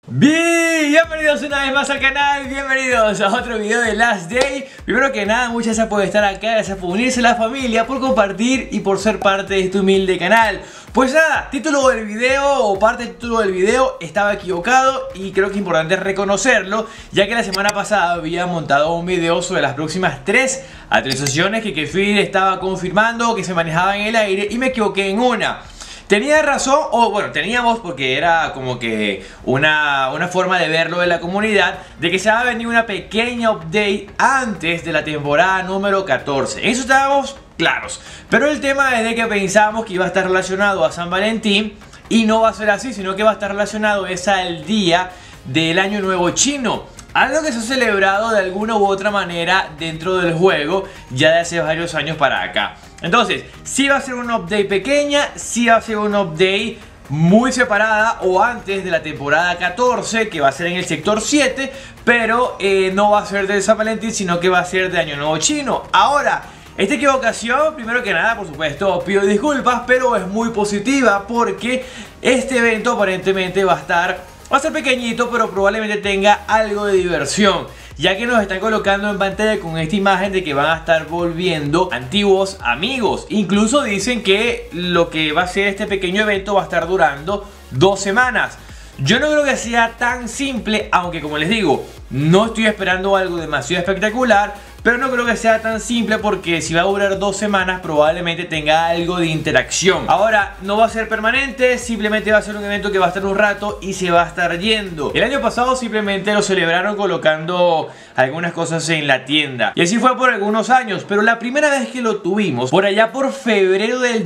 Bienvenidos una vez más al canal, bienvenidos a otro video de Last Day. Primero que nada, muchas gracias por estar acá, gracias por unirse a la familia, por compartir y por ser parte de este humilde canal. Pues nada, título del video o parte del título del video estaba equivocado y creo que es importante reconocerlo, ya que la semana pasada había montado un video sobre las próximas 3 actualizaciones que Kefir estaba confirmando que se manejaban en el aire y me equivoqué en una. Tenía razón, o bueno, teníamos, porque era como que una forma de verlo de la comunidad, de que se va a venir una pequeña update antes de la temporada número 14. En eso estábamos claros. Pero el tema es de que pensábamos que iba a estar relacionado a San Valentín y no va a ser así, sino que va a estar relacionado al día del Año Nuevo Chino. Algo que se ha celebrado de alguna u otra manera dentro del juego ya de hace varios años para acá. Entonces, sí va a ser una update pequeña, sí va a ser una update muy separada o antes de la temporada 14, que va a ser en el sector 7, pero no va a ser de San Valentín, sino que va a ser de Año Nuevo Chino. Ahora, esta equivocación, primero que nada, por supuesto, pido disculpas, pero es muy positiva porque este evento aparentemente va a ser pequeñito, pero probablemente tenga algo de diversión, ya que nos están colocando en pantalla con esta imagen de que van a estar volviendo antiguos amigos. Incluso dicen que lo que va a ser este pequeño evento va a estar durando 2 semanas. Yo no creo que sea tan simple, aunque como les digo, no estoy esperando algo demasiado espectacular, pero no creo que sea tan simple porque si va a durar 2 semanas probablemente tenga algo de interacción. Ahora, no va a ser permanente, simplemente va a ser un evento que va a estar un rato y se va a estar yendo. El año pasado simplemente lo celebraron colocando algunas cosas en la tienda y así fue por algunos años, pero la primera vez que lo tuvimos, por allá por febrero del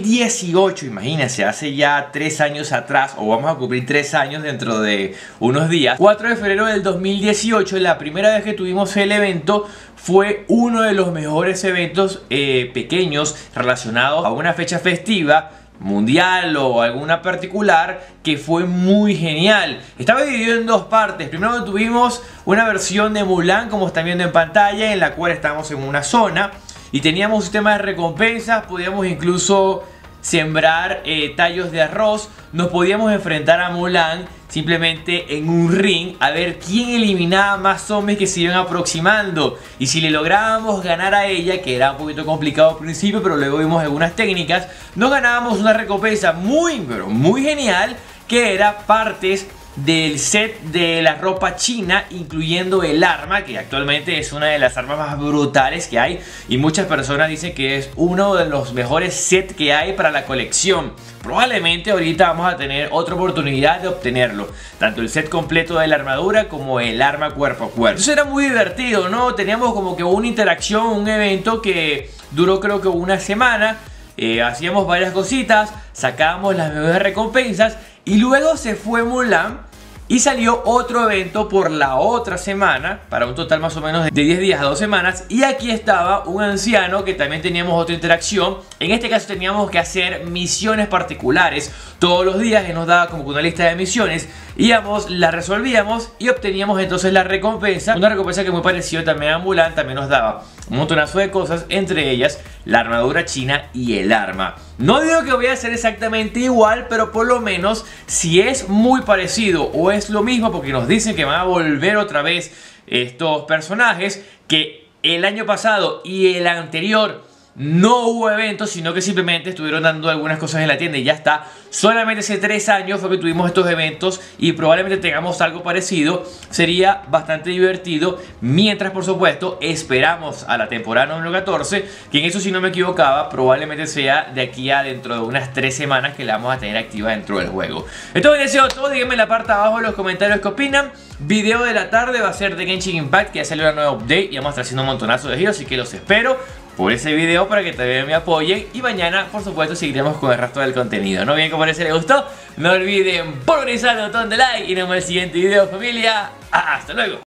2018, imagínense, hace ya 3 años atrás, o vamos a cumplir 3 años dentro de unos días, 4 de febrero del 2018, la primera vez que tuvimos el evento, fue uno de los mejores eventos pequeños relacionados a una fecha festiva mundial o alguna particular, que fue muy genial. Estaba dividido en 2 partes. Primero tuvimos una versión de Mulan, como están viendo en pantalla, en la cual estamos en una zona y teníamos un sistema de recompensas. Podíamos incluso sembrar tallos de arroz. Nos podíamos enfrentar a Mulan simplemente en un ring a ver quién eliminaba más zombies que se iban aproximando, y si le lográbamos ganar a ella, que era un poquito complicado al principio, pero luego vimos algunas técnicas, nos ganábamos una recompensa muy, pero muy genial, que era partes del set de la ropa china, incluyendo el arma, que actualmente es una de las armas más brutales que hay y muchas personas dicen que es uno de los mejores sets que hay para la colección. Probablemente ahorita vamos a tener otra oportunidad de obtenerlo, tanto el set completo de la armadura como el arma cuerpo a cuerpo. Eso era muy divertido, ¿no? Teníamos como que una interacción, un evento que duró creo que una semana. Hacíamos varias cositas, sacábamos las mejores recompensas y luego se fue Mulan y salió otro evento por la otra semana, para un total más o menos de 10 días a 2 semanas. Y aquí estaba un anciano que también teníamos otra interacción. En este caso teníamos que hacer misiones particulares todos los días, que nos daba como una lista de misiones. Íbamos, las resolvíamos y obteníamos entonces la recompensa. Una recompensa que muy parecida también a Mulan, también nos daba un montonazo de cosas, entre ellas la armadura china y el arma. No digo que voy a hacer exactamente igual, pero por lo menos si es muy parecido o es lo mismo, porque nos dicen que van a volver otra vez estos personajes, que el año pasado y el anterior no hubo eventos, sino que simplemente estuvieron dando algunas cosas en la tienda y ya está. Solamente hace 3 años fue que tuvimos estos eventos y probablemente tengamos algo parecido. Sería bastante divertido, mientras por supuesto esperamos a la temporada número 14, que en eso, si no me equivocaba, probablemente sea de aquí a dentro de unas 3 semanas que la vamos a tener activa dentro del juego. Entonces les deseo todo, díganme en la parte de abajo en los comentarios qué opinan. Video de la tarde va a ser de Genshin Impact, que ya salió una nueva update y vamos a estar haciendo un montonazo de giros, así que los espero por ese video para que también me apoyen. Y mañana, por supuesto, seguiremos con el resto del contenido. No olviden compartir si les gustó. No olviden pulverizar el botón de like. Y nos vemos en el siguiente video, familia. Hasta luego.